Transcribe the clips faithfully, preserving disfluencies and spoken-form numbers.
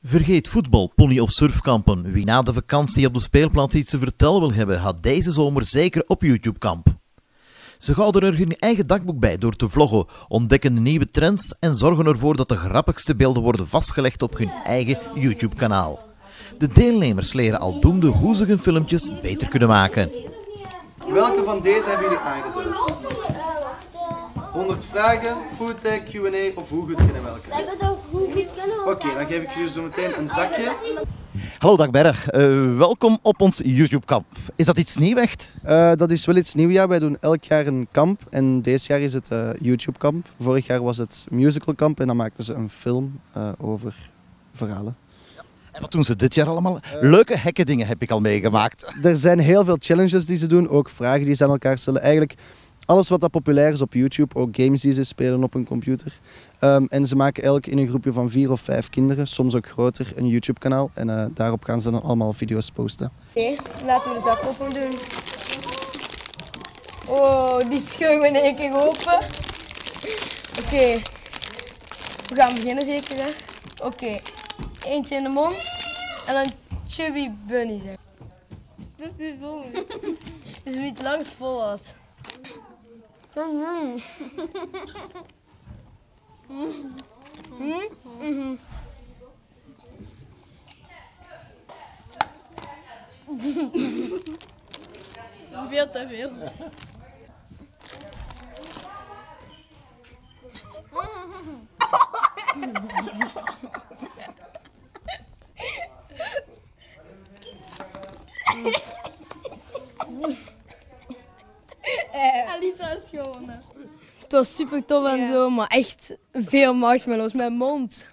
Vergeet voetbal, pony- of surfkampen. Wie na de vakantie op de speelplaats iets te vertellen wil hebben, gaat deze zomer zeker op YouTube kamp. Ze houden er hun eigen dagboek bij door te vloggen, ontdekken de nieuwe trends en zorgen ervoor dat de grappigste beelden worden vastgelegd op hun eigen YouTube-kanaal. De deelnemers leren aldoende hoe ze hun filmpjes beter kunnen maken. Welke van deze hebben jullie aangedurfd? honderd vragen, foodtag, Q en A of hoe goed kennen welke? Oké, okay, dan geef ik jullie zo meteen een zakje. Hallo Dagberg, uh, welkom op ons YouTube-kamp. Is dat iets nieuws echt? Uh, dat is wel iets nieuws, ja. Wij doen elk jaar een kamp en deze jaar is het uh, YouTube-kamp. Vorig jaar was het musical-kamp en dan maakten ze een film uh, over verhalen. En wat doen ze dit jaar allemaal? Leuke gekke dingen heb ik al meegemaakt. Er zijn heel veel challenges die ze doen, ook vragen die ze aan elkaar stellen. Eigenlijk alles wat dat populair is op YouTube, ook games die ze spelen op een computer. Um, en ze maken elk in een groepje van vier of vijf kinderen, soms ook groter, een YouTube kanaal. En uh, daarop gaan ze dan allemaal video's posten. Oké, okay, laten we de zak open doen. Oh, die scheuren we in één keer open. Oké, okay. We gaan beginnen zeker hè. Oké, okay. Eentje in de mond en dan chubby bunny zeg. Dus wie het langst vol had. Mm. Mm. Mm. Veel te veel. Alisa is gewonnen. Het was super tof en ja. Zo, maar echt veel marshmallows met mond.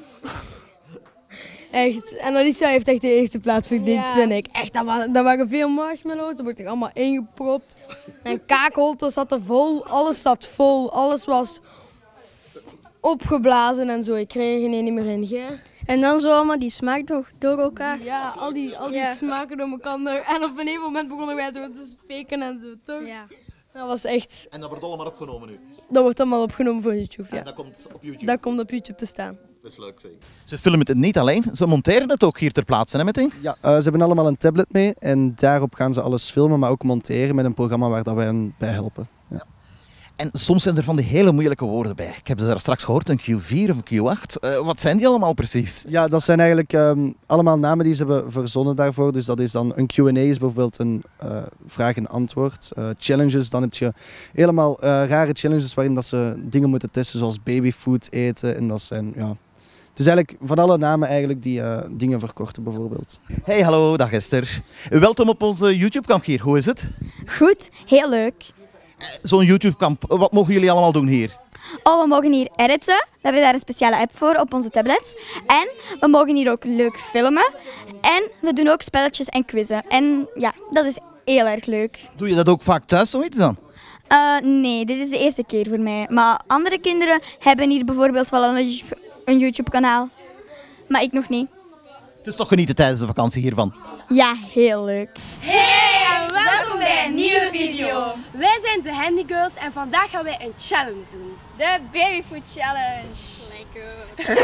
Echt. En Alisa heeft echt de eerste plaats verdiend, ja. Vind ik. Echt, dat waren, dat waren veel marshmallows, dat wordt er allemaal ingepropt. En kaakholten zat er vol, alles zat vol, alles was opgeblazen en zo. Ik kreeg er geen niet meer in. Ge? En dan zo allemaal die smaak door, door elkaar. Ja, al die, al die ja. Smaken door elkaar. En op een gegeven moment begonnen wij zo te spreken en zo, toch? Ja. Dat was echt... En dat wordt allemaal opgenomen nu? Dat wordt allemaal opgenomen voor YouTube, ja. En dat komt op YouTube? Dat komt op YouTube te staan. Dat is leuk, zeg. Ze filmen het niet alleen, ze monteren het ook hier ter plaatse, hè, meteen? Ja, uh, ze hebben allemaal een tablet mee en daarop gaan ze alles filmen, maar ook monteren met een programma waar dat wij hen bij helpen. Ja. Ja. En soms zijn er van die hele moeilijke woorden bij. Ik heb ze daar straks gehoord, een Q vier of een Q acht. Uh, wat zijn die allemaal precies? Ja, dat zijn eigenlijk um, allemaal namen die ze hebben verzonnen daarvoor. Dus dat is dan een Q en A is bijvoorbeeld een uh, vraag en antwoord. Uh, challenges, dan heb je helemaal uh, rare challenges waarin dat ze dingen moeten testen zoals babyfood eten. En dat zijn, ja... Dus eigenlijk van alle namen eigenlijk die uh, dingen verkorten bijvoorbeeld. Hey, hallo, dag Esther. Welkom op onze YouTube-kamp hier. Hoe is het? Goed, heel leuk. Zo'n YouTube-kamp, wat mogen jullie allemaal doen hier? Oh, we mogen hier editen. We hebben daar een speciale app voor op onze tablets. En we mogen hier ook leuk filmen. En we doen ook spelletjes en quizzen. En ja, dat is heel erg leuk. Doe je dat ook vaak thuis, zoiets dan? Uh, nee, dit is de eerste keer voor mij. Maar andere kinderen hebben hier bijvoorbeeld wel een, een YouTube-kanaal. Maar ik nog niet. Het is toch genieten tijdens de vakantie hiervan? Ja, heel leuk. Hey en welkom bij een nieuwe video. Wij zijn de Handy Girls en vandaag gaan wij een challenge doen. De Babyfood Challenge. Lekker.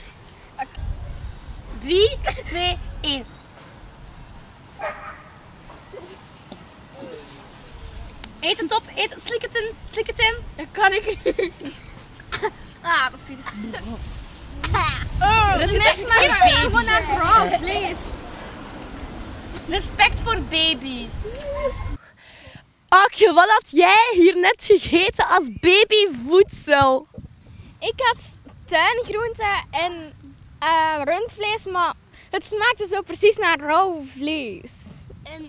drie, twee, één. Eet het op, eet het, slik het in, slik het in. Dat kan ik niet. Ah, dat is vies. Oh, respect voor baby's. Gewoon naar vrouw, please. Respect voor baby's. Akje, wat had jij hier net gegeten als babyvoedsel? Ik had tuingroenten en uh, rundvlees, maar het smaakte zo precies naar rauw vlees. En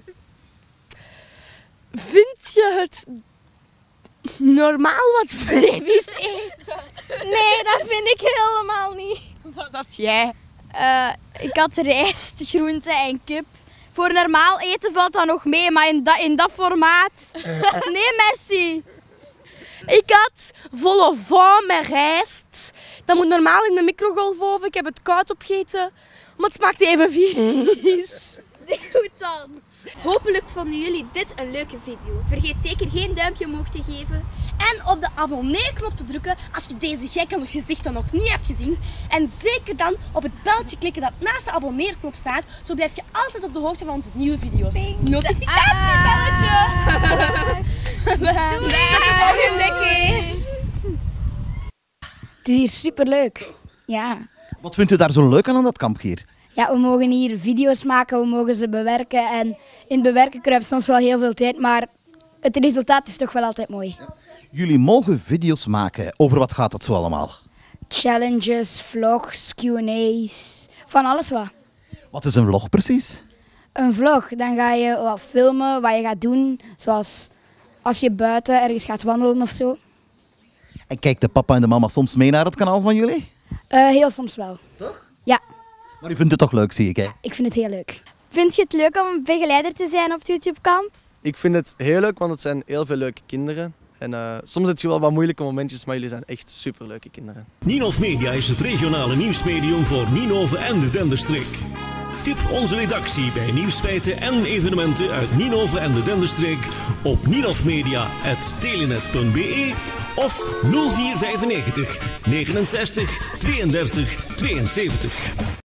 vind je het normaal wat baby's eten? Nee, dat vind ik helemaal niet. Wat had jij? Uh, ik had rijst, groenten en kip. Voor normaal eten valt dat nog mee, maar in dat, in dat formaat... Nee, Messi! Ik had vol au vent met rijst. Dat moet normaal in de microgolfoven. Ik heb het koud opgegeten, maar het smaakt even vies. Goed dan. Hopelijk vonden jullie dit een leuke video. Vergeet zeker geen duimpje omhoog te geven En op de abonneerknop te drukken als je deze gekke gezichten nog niet hebt gezien. En zeker dan op het belletje klikken dat naast de abonneerknop staat. Zo blijf je altijd op de hoogte van onze nieuwe video's. Notificatiebelletje! Doei! Tot de volgende keer! Het is hier superleuk. Ja. Wat vindt u daar zo leuk aan aan dat kamp hier? Ja, we mogen hier video's maken, we mogen ze bewerken. En in het bewerken kruipt soms wel heel veel tijd, maar het resultaat is toch wel altijd mooi. Jullie mogen video's maken. Over wat gaat dat zo allemaal? Challenges, vlogs, Q en A's, van alles wat. Wat is een vlog precies? Een vlog, dan ga je wat filmen wat je gaat doen, zoals als je buiten ergens gaat wandelen of zo. En kijkt de papa en de mama soms mee naar het kanaal van jullie? Uh, heel soms wel. Toch? Ja. Maar u vindt het toch leuk, zie ik, hè? Ik vind het heel leuk. Vind je het leuk om begeleider te zijn op het YouTube-kamp? Ik vind het heel leuk, want het zijn heel veel leuke kinderen. En uh, soms heb je wel wat moeilijke momentjes, maar jullie zijn echt superleuke kinderen. Ninov Media is het regionale nieuwsmedium voor Ninove en de Denderstreek. Tip onze redactie bij nieuwsfeiten en evenementen uit Ninove en de Denderstreek op ninovmedia apenstaartje telenet punt be of nul vier vijfennegentig negenenzestig tweeëndertig tweeënzeventig.